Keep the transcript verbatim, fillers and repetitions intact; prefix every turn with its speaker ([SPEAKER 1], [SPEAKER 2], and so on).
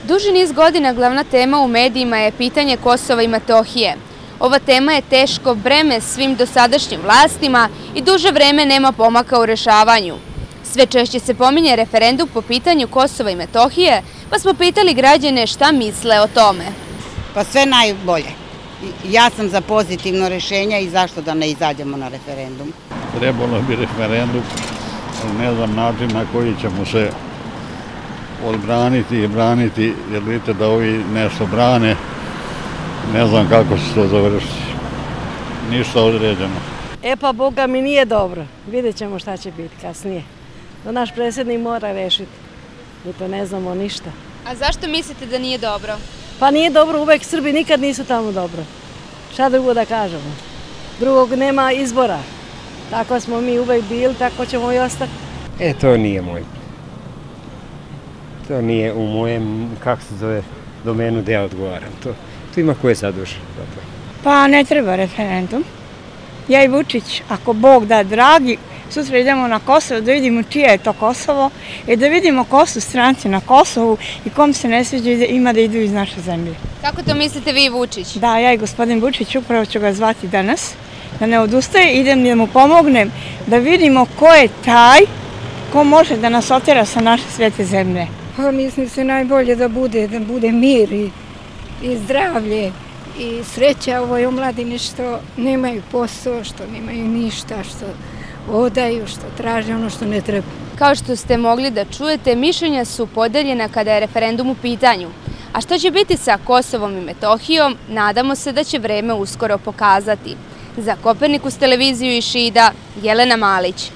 [SPEAKER 1] Duži niz godina glavna tema u medijima je pitanje Kosova i Metohije. Ova tema je teško breme svim dosadašnjim vlastima i duže vreme nema pomaka u rešavanju. Sve češće se pominje referendum po pitanju Kosova i Metohije, pa smo pitali građane šta misle o tome.
[SPEAKER 2] Pa sve najbolje. Ja sam za pozitivno rešenje i zašto da ne izađemo na referendum.
[SPEAKER 3] Trebalo bi referendum, ali ne znam način na koji ćemo se odbraniti i braniti, jer vidite da ovi nešto brane, ne znam kako će to završiti. Ništa određeno.
[SPEAKER 4] E pa Boga mi nije dobro, vidjet ćemo šta će biti kasnije. To naš predsjednik mora rešiti, mi to ne znamo ništa.
[SPEAKER 1] A zašto mislite da nije dobro?
[SPEAKER 4] Pa nije dobro, uvek Srbi nikad nisu tamo dobro. Šta drugo da kažemo? Drugog nema izbora. Tako smo mi uvek bili, tako ćemo i ostati.
[SPEAKER 5] E, to nije moj. To nije u mojem, kako se zove, domenu da ja odgovaram. To, to ima koje zaduže.
[SPEAKER 6] Pa ne treba referendum. Ja i Vučić, ako Bog da dragi, sutra idemo na Kosovo da vidimo čije je to Kosovo i da vidimo ko su stranci na Kosovu i kom se ne sviđa ima da idu iz naše zemlje.
[SPEAKER 1] Kako to mislite vi, Vučić?
[SPEAKER 6] Da, ja i gospodin Vučić, upravo ću ga zvati danas, da ne odustaje, idem da mu pomognem, da vidimo ko je taj, ko može da nas otera sa naše svete zemlje.
[SPEAKER 7] Pa mislim se najbolje da bude, da bude mir i, i zdravlje i sreća ovoj omladini što nemaju posao, što nemaju ništa, što odaju, što traže ono što ne treba.
[SPEAKER 1] Kao što ste mogli da čujete, mišljenja su podeljena kada je referendum u pitanju. A što će biti sa Kosovom i Metohijom, nadamo se da će vreme uskoro pokazati. Za Kopernikus televiziju i Šida, Jelena Malić.